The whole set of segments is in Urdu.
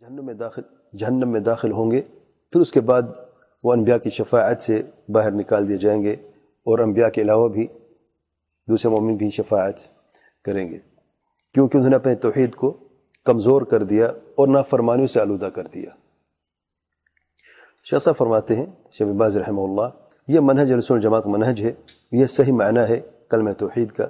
جہنم میں داخل ہوں گے، پھر اس کے بعد وہ انبیاء کی شفاعت سے باہر نکال دیے جائیں گے، اور انبیاء کے علاوہ بھی دوسرے مومن بھی شفاعت کریں گے، کیونکہ انہوں نے اپنے توحید کو کمزور کر دیا اور نافرمانیوں سے آلودہ کر دیا۔ شیخ صاحب فرماتے ہیں، شیخ بن باز رحمہ اللہ، یہ منہج اہل سنت والجماعت کا منہج ہے، یہ صحیح معنی ہے کلمہ توحید کا،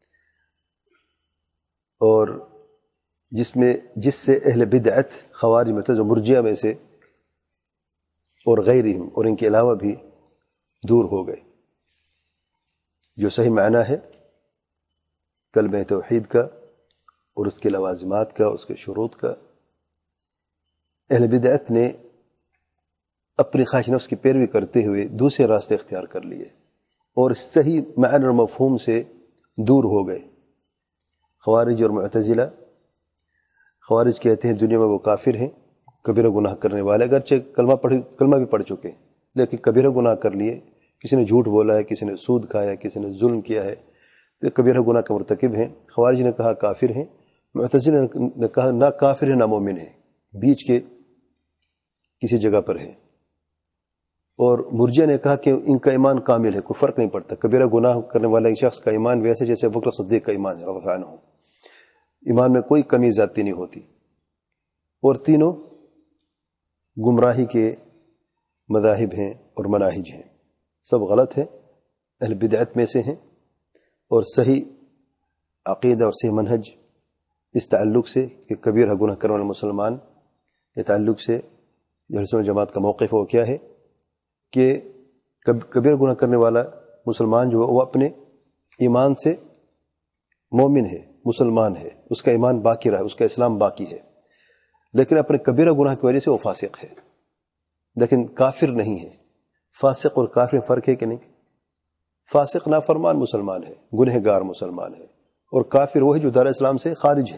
اور جس سے اہل بدعت، خوارج، معتزلہ، مرجئہ میں سے اور غیرہم اور ان کے علاوہ بھی دور ہو گئے۔ جو صحیح معنی ہے کلمہ توحید کا اور اس کے لوازمات کا، اس کے شروط کا، اہل بدعت نے اپنی خواہش نفس کی پیروی کرتے ہوئے دوسرے راستے اختیار کر لیے اور صحیح معنی اور مفہوم سے دور ہو گئے۔ خوارج اور معتزلہ، خوارج کہتے ہیں دنیا میں وہ کافر ہیں، کبیرہ گناہ کرنے والے، اگرچہ کلمہ بھی پڑھ چکے لیکن کبیرہ گناہ کر لیے، کسی نے جھوٹ بولا ہے، کسی نے سود کھایا ہے، کسی نے ظلم کیا ہے، تو کبیرہ گناہ کا مرتکب ہیں۔ خوارج نے کہا کافر ہیں، معتزلہ نے کہا نہ کافر ہے نہ مومن ہے، بیچ کے کسی جگہ پر ہے، اور مرجئہ نے کہا کہ ان کا ایمان کامل ہے، کوئی فرق نہیں پڑتا، کبیرہ گناہ کرنے والا ایک شخص کا ایمان ویسے جیسے ابوبکر صدیق کا ایمان ہے رضی اللہ عنہ، ایمان میں کوئی کمی زیادتی نہیں ہوتی، اور تینوں گمراہی کے مذاہب ہیں اور مناہج ہیں، سب غلط ہیں، اہل بدعت میں سے ہیں، اور صحیح عقیدہ اور صحیح منہج اس تعلق سے کہ کبیرہ گناہ کرنے والا مسلمان، یہ تعلق سے اہل سنت جماعت کا موقف وہ کیا ہے کہ کبیرہ گناہ کرنے والا مسلمان جو ہے وہ اپنے ایمان سے مومن ہے، مسلمان ہے، اس کا ایمان باقی رہا، اس کا اسلام باقی ہے، لیکن اپنے کبیرہ گناہ کی وجہ سے وہ فاسق ہے، لیکن کافر نہیں ہے۔ فاسق اور کافر میں فرق ہے کہ نہیں؟ فاسق نافرمان مسلمان ہے، گنہگار مسلمان ہے، اور کافر وہ ہے جو دار اسلام سے خارج ہے۔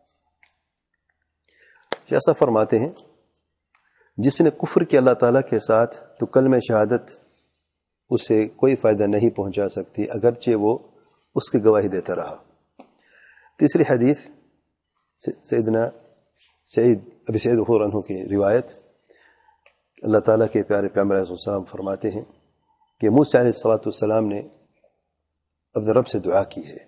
ایسا فرماتے ہیں جس نے کفر کیا اللہ تعالیٰ کے ساتھ تو کلمہ شہادت اسے کوئی فائدہ نہیں پہنچا سکتی، اگرچہ وہ اس کی گواہی دیتا رہا۔ تیسری حدیث سیدنا ابی سعید خدری عنہ کی روایت، اللہ تعالیٰ کے پیارے پیغمبر علیہ السلام فرماتے ہیں کہ موسیٰ علیہ السلام نے اپنے رب سے دعا کی ہے،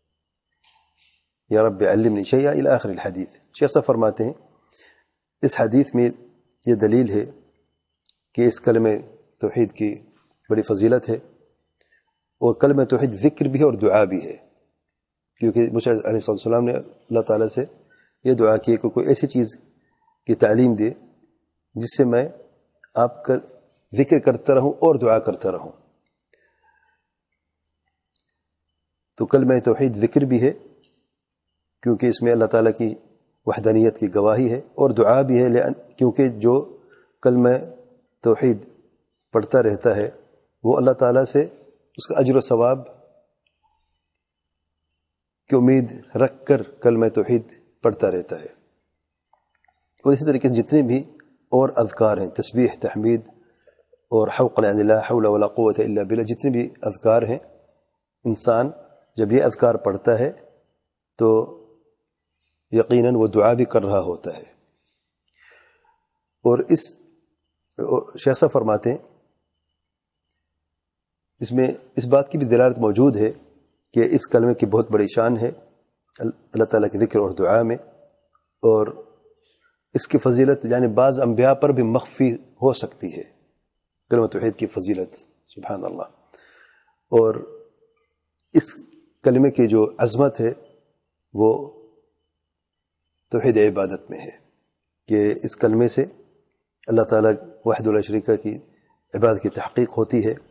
یا رب علمنی شیئا الی آخر الحدیث۔ شیخ صاحب فرماتے ہیں اس حدیث میں یہ دلیل ہے کہ اس کلمہ توحید کی بڑی فضیلت ہے، اور کلمہ توحید ذکر بھی ہے اور دعا بھی ہے، کیونکہ موسیٰ علیہ السلام نے اللہ تعالیٰ سے یہ دعا کی کہ کوئی ایسی چیز کی تعلیم دے جس سے میں آپ کا ذکر کرتا رہوں اور دعا کرتا رہوں۔ تو کلمہ توحید ذکر بھی ہے کیونکہ اس میں اللہ تعالیٰ کی وحدانیت کی گواہی ہے، اور دعا بھی ہے کیونکہ جو کلمہ توحید پڑھتا رہتا ہے وہ اللہ تعالیٰ سے اس کا اجر و ثواب کی امید رکھ کر کلمہ توحید پڑھتا رہتا ہے۔ اور اسی طریقے سے جتنے بھی اور اذکار ہیں، تسبیح، تحمید اور حوقل عن لا حول ولا قوة الا باللہ، جتنے بھی اذکار ہیں، انسان جب یہ اذکار پڑھتا ہے تو یقیناً وہ دعا بھی کر رہا ہوتا ہے۔ اور شیخ صاحب فرماتے ہیں اس میں اس بات کی بھی دلالت موجود ہے کہ اس کلمے کی بہت بڑی شان ہے اللہ تعالیٰ کے ذکر اور دعا میں، اور اس کی فضیلت یعنی بعض انبیاء پر بھی مخفی ہو سکتی ہے کلمہ توحید کی فضیلت، سبحان اللہ۔ اور اس کلمے کی جو عظمت ہے وہ توحید عبادت میں ہے کہ اس کلمے سے اللہ تعالیٰ وحدہ لا شریک کی عبادت کی تحقیق ہوتی ہے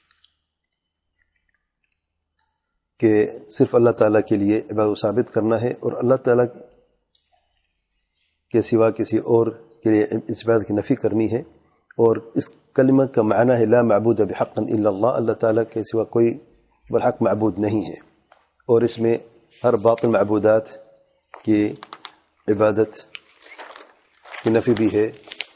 کہ صرف اللہ تعالیٰ کے لیے عبادت ثابت کرنا ہے، اور اللہ تعالیٰ کے سوا کسی اور کے لیے اس عبادت کی نفی کرنی ہے۔ اور اس کلمہ کا معنی ہے لا معبود بحق الا اللہ، اللہ تعالیٰ کے سوا کوئی برحق معبود نہیں ہے، اور اس میں ہر باطل معبودات کی عبادت کی نفی بھی ہے،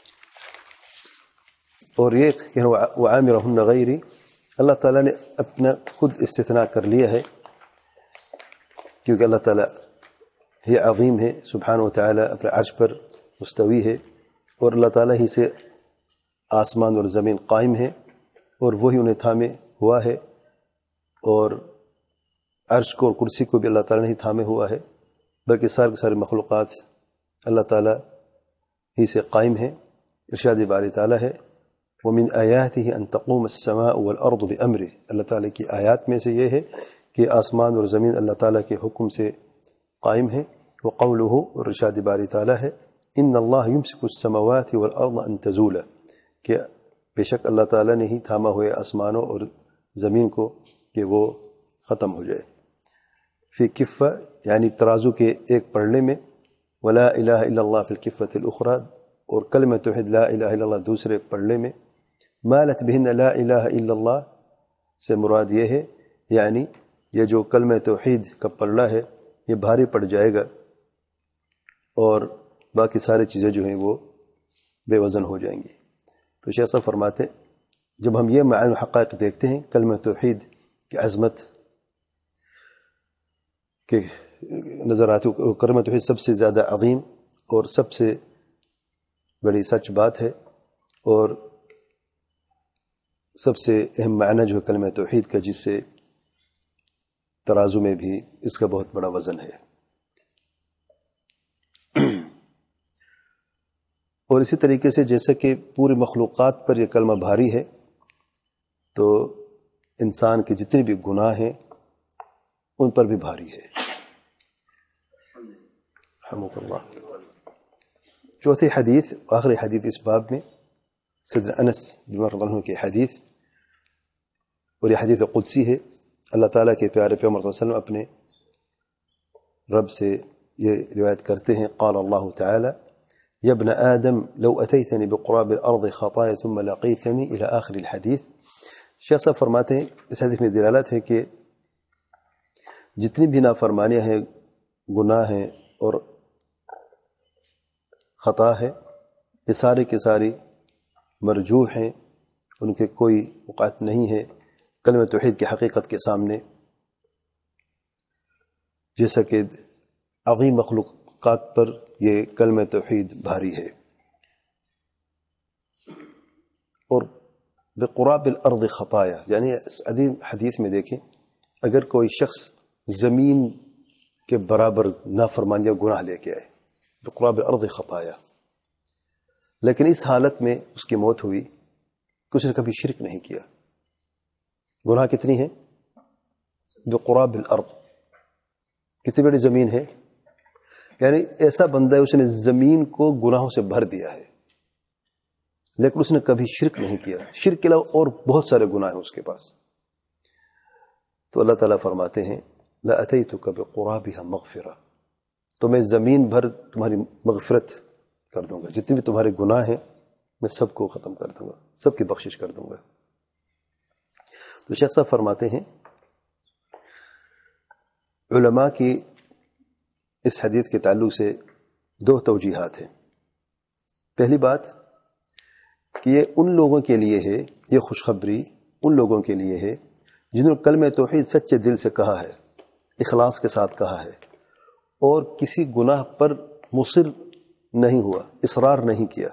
اور یہ کہ وعامرہن غیری، اللہ تعالیٰ نے اپنا خود استثناء کر لیا ہے کیونکہ اللہ تعالیٰ یہ عظیم ہے سبحانہ و تعالیٰ، اپنے عرش پر مستوی ہے، اور اللہ تعالیٰ ہی سے آسمان اور زمین قائم ہے، اور وہی انہیں تھامے ہوا ہے، اور عرش کو اور کرسی کو بھی اللہ تعالیٰ نے ہی تھامے ہوا ہے، بلکہ سارے سارے مخلوقات اللہ تعالیٰ ہی سے قائم ہیں۔ ارشاد باری تعالیٰ ہے وَمِنْ آيَاتِهِ أَن تَقُومَ السَّمَاءُ وَالْأَرْضُ بِأَمْرِهِ، اللہ تعالیٰ کی آیات میں سے یہ ہے کہ آسمان اور زمین اللہ تعالیٰ کے حکم سے قائم ہیں۔ وَقَوْلُهُ، اور ارشاد باری تعالیٰ ہے إِنَّ اللَّهَ يُمْسِكُ السَّمَوَاتِ وَالْأَرْضَ أَن تَزُولَ، کہ بے شک اللہ تعالیٰ نے ہی تھاما ہوئے آسمانوں اور زمین کو کہ وہ ختم ہو جائے۔ فی کفہ، یعنی ترازو کے ایک پلڑے میں، ولا الہ الا اللہ فی الکفۃ الاخری، اور کلمہ توحید لا الہ الا اللہ دوسرے پلڑے میں۔ مالت بہن لا الہ الا اللہ سے مراد یہ ہے، یعنی یہ جو کلمہ توحید کا پلڑا ہے یہ بھاری پڑ جائے گا، اور باقی ساری چیزیں جو ہیں وہ بے وزن ہو جائیں گی۔ تو شیخ صاحب فرماتے جب ہم یہ معانی و حقائق دیکھتے ہیں کلمہ توحید کی عظمت کے نظر آتی، کلمہ توحید سب سے زیادہ عظیم اور سب سے بڑی سچ بات ہے، اور سب سے اہم معنی جو ہے کلمہ توحید کا، جس سے ترازو میں بھی اس کا بہت بڑا وزن ہے۔ اور اسی طریقے سے جیسا کہ پوری مخلوقات پر یہ کلمہ بھاری ہے، تو انسان کے جتنے بھی گناہ ہیں ان پر بھی بھاری ہے۔ رحمک اللہ۔ چوتھی حدیث، آخری حدیث اس باب میں، سیدنا انس رضی اللہ عنہ کی حدیث، اور یہ حدیث قدسی ہے۔ اللہ تعالیٰ کے پیارے پیغمبر صلی اللہ علیہ وسلم اپنے رب سے یہ روایت کرتے ہیں، قال اللہ تعالی یا ابن آدم لو اتیتنی بقراب الارض خطایا ثم لقیتنی الى آخر الحدیث۔ شیخ صاحب فرماتے ہیں اس حدیث میں دلالت ہے کہ جتنی بھی نافرمانیاں ہیں، گناہ ہیں اور خطا ہے، یہ سارے کے ساری مرجوح ہیں، ان کے کوئی وقعت نہیں ہے کلمہ توحید کی حقیقت کے سامنے، جیسا کہ عظیم مخلوقات پر یہ کلمہ توحید بھاری ہے۔ اور بقراب الارض خطایا، یعنی اس عظیم حدیث میں دیکھیں، اگر کوئی شخص زمین کے برابر نافرمانی یا گناہ لے کے آئے، بقراب الارض خطایا، لیکن اس حالت میں اس کی موت ہوئی کہ اس نے کبھی شرک نہیں کیا۔ گناہ کتنی ہے؟ بقراب الارض، کتنی بڑی زمین ہے، یعنی ایسا بندہ ہے اس نے زمین کو گناہوں سے بھر دیا ہے، لیکن اس نے کبھی شرک نہیں کیا۔ شرک کے علاوہ اور بہت سارے گناہ ہیں اس کے پاس، تو اللہ تعالیٰ فرماتے ہیں لَأَتَيْتُكَ بِقُرَابِهَا مَغْفِرَةً، تو میں زمین بھر تمہاری مغفرت کر دوں گا، جتنے بھی تمہارے گناہ ہیں میں سب کو ختم کر دوں گا، سب کی بخشش کر دوں گا۔ تو شیخ صاحب فرماتے ہیں علماء کی اس حدیث کے تعلق سے دو توجیحات ہیں۔ پہلی بات کہ یہ ان لوگوں کے لیے ہے، یہ خوشخبری ان لوگوں کے لیے ہے جنہوں نے کلمہ توحید سچے دل سے کہا ہے، اخلاص کے ساتھ کہا ہے، اور کسی گناہ پر مصر نہیں ہوا، اصرار نہیں کیا۔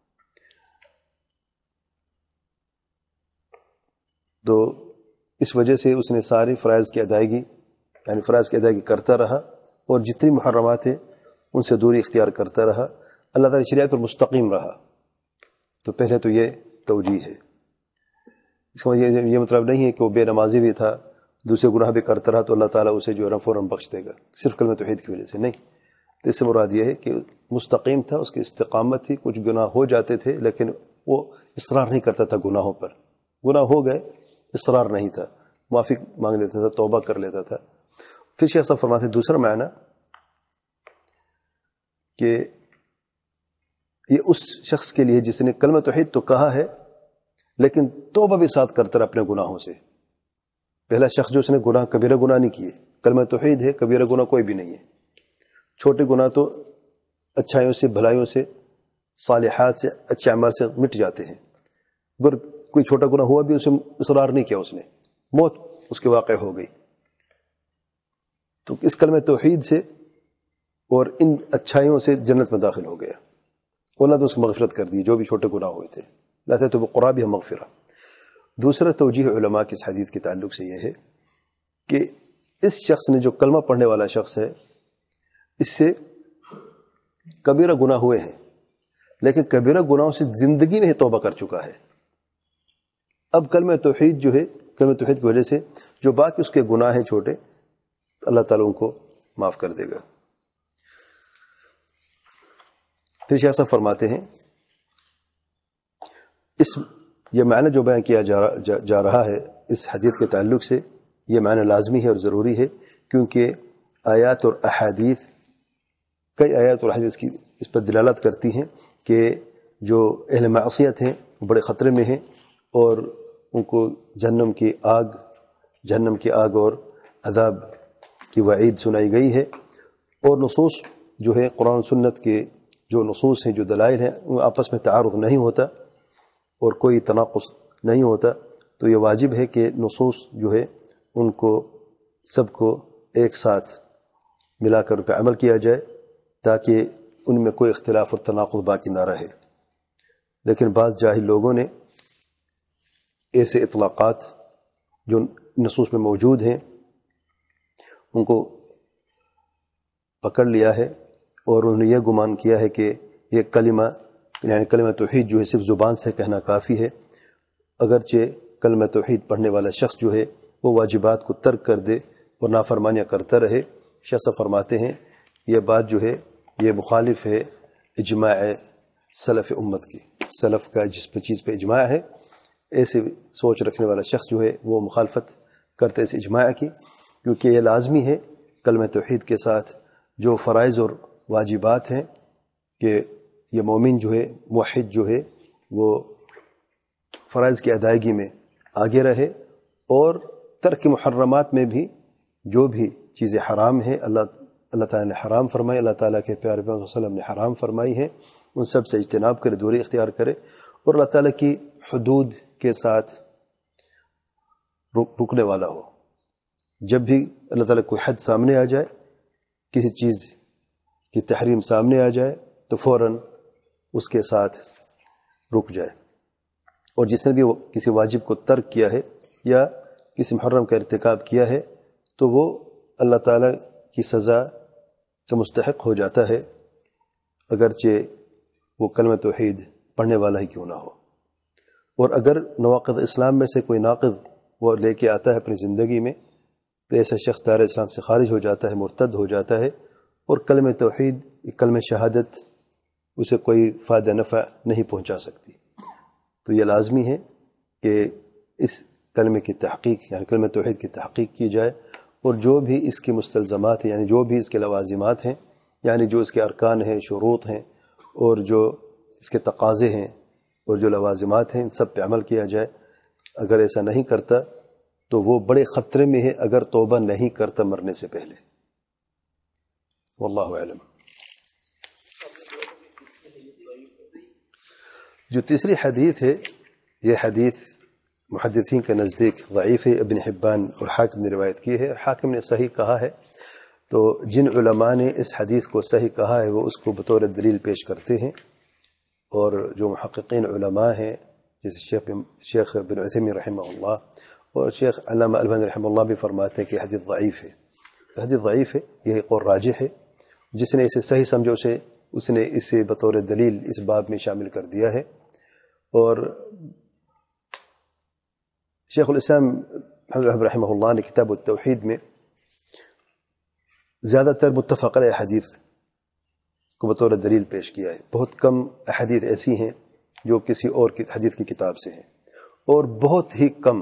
تو اس وجہ سے اس نے ساری فرائض کی ادائیگی، یعنی فرائض کی ادائیگی کرتا رہا، اور جتنی محرمات ہیں ان سے دوری اختیار کرتا رہا، اللہ تعالی شریعت پر مستقیم رہا۔ تو پہلے تو یہ توجیہ ہے۔ اس کا یہ مطلب نہیں ہے کہ وہ بے نمازی بھی تھا، دوسرے گناہ بھی کرتا رہا تو اللہ تعالیٰ اسے جو ہے فوراً بخش دے گا، صرف کلمہ توحید کی وجہ سے نہیں۔ تو اس سے مراد یہ ہے کہ مستقیم تھا، اس کی استقامت تھی، کچھ گناہ ہو جاتے تھے لیکن وہ اصرار نہیں کرتا تھا گناہوں پر، گناہ ہو گئے اصرار نہیں تھا، معافی مانگ لیتا تھا، توبہ کر لیتا تھا۔ پھر شیخ صاحب فرماتے ہیں دوسرا معنی کہ یہ اس شخص کے لیے جس نے کلمہ توحید تو کہا ہے لیکن توبہ بھی ساتھ کرتا رہا اپنے گناہوں سے۔ پہلا شخص جو اس نے گناہ کبیرہ گناہ نہیں کیے، کلمہ توحید ہے، کبیرہ گناہ کوئی بھی نہیں ہے۔ چھوٹے گناہ تو اچھائیوں سے، بھلائیوں سے، صالحات سے، اچھے اعمال سے مٹ جاتے ہیں۔ اگر کوئی چھوٹا گناہ ہوا بھی اسے اصرار نہیں کیا، اس نے موت اس کے واقع ہو گئی، تو اس کلمہ توحید سے اور ان اچھائیوں سے جنت میں داخل ہو گیا۔ اللہ تو اس کی مغفرت کر دی جو بھی چھوٹے گناہ ہوئے تھے، لا تو وہ قرابی مغفرہ۔ دوسرا توجیہ علماء کی اس حدیث کے تعلق سے یہ ہے کہ اس شخص نے، جو کلمہ پڑھنے والا شخص ہے، اس سے کبیرہ گناہ ہوئے ہیں، لیکن کبیرہ گناہوں سے زندگی میں ہی توبہ کر چکا ہے۔ اب کلمہ توحید جو ہے، کلمہ توحید کی وجہ سے جو باقی اس کے گناہ ہیں چھوٹے، اللہ تعالیٰ ان کو معاف کر دے گا۔ پھر شیخ صاحب فرماتے ہیں یہ معنی جو بیان کیا جا رہا ہے اس حدیث کے تعلق سے، یہ معنی لازمی ہے اور ضروری ہے، کیونکہ آیات اور احادیث، کئی آیات اور احادیث کی اس پر دلالت کرتی ہیں کہ جو اہل معصیت ہیں وہ بڑے خطرے میں ہیں، اور ان کو جہنم کی آگ اور عذاب کی وعید سنائی گئی ہے۔ اور نصوص جو ہے قرآن سنت کے جو نصوص ہیں، جو دلائل ہیں، ان آپس میں تعارض نہیں ہوتا اور کوئی تناقض نہیں ہوتا، تو یہ واجب ہے کہ نصوص جو ہے ان کو سب کو ایک ساتھ ملا کر پہ عمل کیا جائے، تاکہ ان میں کوئی اختلاف اور تناقض باقی نہ رہے۔ لیکن بعض جاہل لوگوں نے ایسے اطلاقات جو نصوص میں موجود ہیں ان کو پکڑ لیا ہے، اور انہوں نے یہ گمان کیا ہے کہ یہ کلمہ، یعنی کلمہ توحید جو ہے صرف زبان سے کہنا کافی ہے، اگرچہ کلمہ توحید پڑھنے والا شخص جو ہے وہ واجبات کو ترک کر دے اور نافرمانیاں کرتا رہے۔ شیخ صاحب فرماتے ہیں یہ بات جو ہے یہ مخالف ہے اجماع سلف امت کی، سلف کا جس پہ چیز پہ اجماع ہے، ایسے سوچ رکھنے والا شخص جو ہے وہ مخالفت کرتے اس اجماع کی، کیونکہ یہ لازمی ہے کلمہ توحید کے ساتھ جو فرائض اور واجبات ہیں کہ یہ مومن جو ہے، موحد جو ہے، وہ فرائض کی ادائیگی میں آگے رہے، اور ترک محرمات میں بھی جو بھی چیزیں حرام ہیں، اللہ تعالیٰ نے حرام فرمائی، اللہ تعالیٰ کے پیارے پیغمبر صلی اللہ علیہ وسلم نے حرام فرمائی ہیں، ان سب سے اجتناب کرے، دوری اختیار کرے، اور اللہ تعالیٰ کی حدود کے ساتھ رکنے والا ہو۔ جب بھی اللہ تعالیٰ کوئی حد سامنے آ جائے، کسی چیز کی تحریم سامنے آ جائے، تو فوراً اس کے ساتھ رک جائے، اور جس نے بھی کسی واجب کو ترک کیا ہے یا کسی محرم کا ارتکاب کیا ہے تو وہ اللہ تعالیٰ کی سزا کا مستحق ہو جاتا ہے، اگرچہ وہ کلمہ توحید پڑھنے والا ہی کیوں نہ ہو۔ اور اگر نواقض اسلام میں سے کوئی ناقض وہ لے کے آتا ہے اپنی زندگی میں، تو ایسا شخص دائرہ اسلام سے خارج ہو جاتا ہے، مرتد ہو جاتا ہے، اور کلمہ توحید، کلمہ شہادت اسے کوئی فائدہ نفع نہیں پہنچا سکتی۔ تو یہ لازمی ہے کہ اس کلمے کی تحقیق، یعنی کلمہ توحید کی تحقیق کی جائے، اور جو بھی اس کے مستلزمات ہیں، یعنی جو بھی اس کے لوازمات ہیں، یعنی جو اس کے ارکان ہیں، شروط ہیں، اور جو اس کے تقاضے ہیں اور جو لوازمات ہیں، ان سب پہ عمل کیا جائے۔ اگر ایسا نہیں کرتا تو وہ بڑے خطرے میں ہے اگر توبہ نہیں کرتا مرنے سے پہلے۔ واللہ اعلم۔ جو تیسری حدیث ہے، یہ حدیث محدثین کے نزدیک ضعیف ہے، ابن حبان اور حاکم نے روایت کی ہے، حاکم نے صحیح کہا ہے۔ تو جن علماء نے اس حدیث کو صحیح کہا ہے وہ اس کو بطور دلیل پیش کرتے ہیں، اور جو محققین علماء ہیں جیسے شیخ بن عثیمین رحمہ اللہ اور شیخ علامہ البانی رحمہ اللہ بھی فرماتے ہیں کہ حدیث ضعیف ہے۔ حدیث ضعیف ہے، یہ قول راجح ہے، جس نے اسے صحیح سمجھو اس نے اسے بطور دلیل اس باب میں شامل کر دیا ہے۔ اور شیخ الاسلام رحمہ اللہ نے کتاب التوحید میں زیادہ تر متفق علیہ حدیث کو بطور دلیل پیش کیا ہے۔ بہت کم احادیث ایسی ہیں جو کسی اور حدیث کی کتاب سے ہیں، اور بہت ہی کم،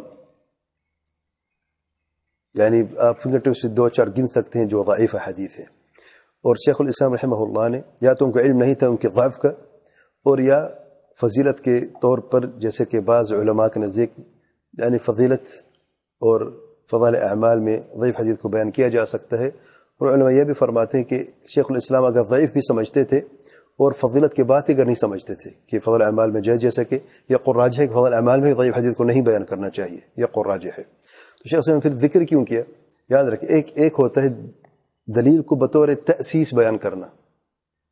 یعنی آپ فنگر ٹپ سے 2-4 گن سکتے ہیں جو ضعیف حدیث ہیں۔ اور شیخ الاسلام رحمہ اللہ نے یا تو ان کو علم نہیں تھا ان کے ضعف کا، اور یا فضیلت کے طور پر، جیسے کہ بعض علماء کے نزدیک یعنی فضیلت اور فضائل اعمال میں ضعیف حدیث کو بیان کیا جا سکتا ہے، اور علماء یہ بھی فرماتے ہیں کہ شیخ الاسلام اگر ضعیف بھی سمجھتے تھے اور فضیلت کے بات اگر نہیں سمجھتے تھے کہ فضل اعمال میں جیسے کہ یہ قول راجح ہے کہ فضل اعمال میں ضعیف حدیث کو نہیں بیان کرنا چاہیے، یہ قول راجح ہے، تو شیخ الاسلام پھر ذکر کیوں کیا؟ یاد رکھیں، ایک ہوتا ہے دلیل کو بطور تأسیس بیان کرنا،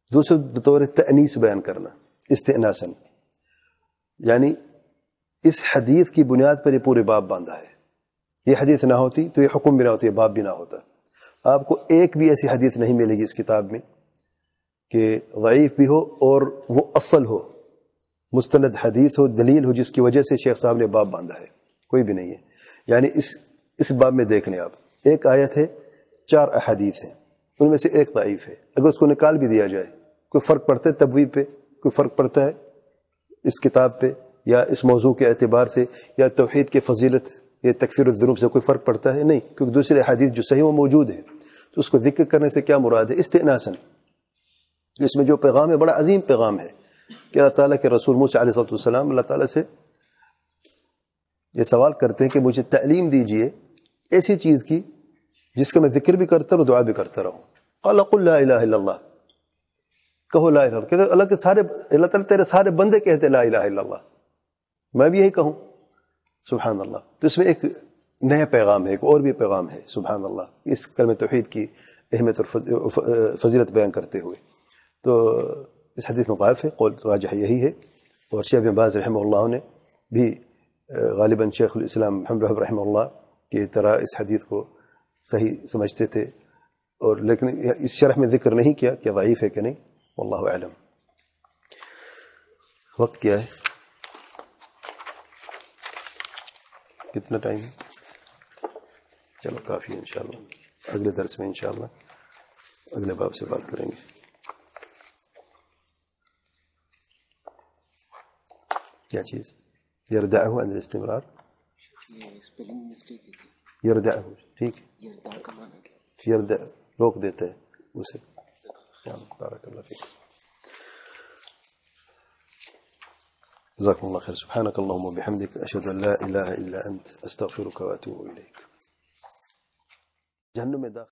دوسرے بطور تأنیس بیان کرنا استئناسن، یعنی اس حدیث کی بنیاد پر یہ پورے باب باندھا ہے. یہ حدیث نہ ہوتی تو یہ حکم بھی نہ ہوتی، یہ باب بھی نہ ہوتا. آپ کو ایک بھی ایسی حدیث نہیں ملے گی اس کتاب میں کہ ضعیف بھی ہو اور وہ اصل ہو، مستند حدیث ہو، دلیل ہو، جس کی وجہ سے شیخ صاحب نے باب باندھا ہے. کوئی بھی نہیں ہے. یعنی اس باب میں دیکھ لیں آپ، ایک آیت ہے، 4 احادیث ہیں، ان میں سے ایک ضعیف ہے. اگر اس کو نکال بھی دیا جائے کوئی فرق پڑتا ہے تبویب پہ؟ کوئی فرق پڑتا ہے اس کتاب پہ یا اس موضوع کے اعتبار سے یا توحید کے فضیلت یا تکفیر الذنوب سے کوئی فرق پڑتا ہے؟ نہیں، کیونکہ دوسرے حدیث جو صحیح وہ موجود ہے. تو اس کو ذکر کرنے سے کیا مراد ہے؟ استئناسن. اس میں جو پیغام ہے بڑا عظیم پیغام ہے کہ اللہ تعالیٰ کے رسول موسیٰ علیہ السلام اللہ تعالیٰ سے یہ سوال کرتے ہیں کہ مجھے تعلیم دیجئے ایسی چیز کی جس کا میں ذکر بھی کرتا رہوں، دعا بھی کرتا رہوں. قال قل لا الہ الا اللہ، کہو لا الہ الا اللہ. کہتے اللہ کے سارے، اللہ تعالیٰ تیرے سارے بندے کہتے لا الہ الا اللہ، میں بھی یہی کہوں. سبحان اللہ. تو اس میں ایک نیا پیغام ہے، ایک اور بھی پیغام ہے. سبحان اللہ. اس کلمہ توحید کی اہمیت اور فضیلت بیان کرتے ہوئے تو اس حدیث میں ضعف ہے، قول راجح یہی ہے. اور شیخ ابن باز رحمہ اللہ نے بھی غالباً شیخ الاسلام محمد وہاب رحمہ اللہ کی طرح اس حدیث کو صحیح سمجھتے تھے، اور لیکن اس شرح میں ذکر نہیں کیا کہ ضعیف ہے کہ نہیں. واللہ اعلم. وقت کیا ہے؟ کتنا ٹائم ہے؟ چلو کافی ہے انشاءاللہ. اگلے درس میں انشاءاللہ اگلے باب سے بات کریں گے. کیا چیز؟ یردعہ عن الاستمرار، یردعہ، ٹھیک ہے، یردع روک دیتا ہے اسے. بارک اللہ فیک. جزاکم اللہ خیر. سبحانک اللہم وبحمدک، اشہد ان لا الہ الا انت، استغفرک واتوب الیک. جہنم میں داخل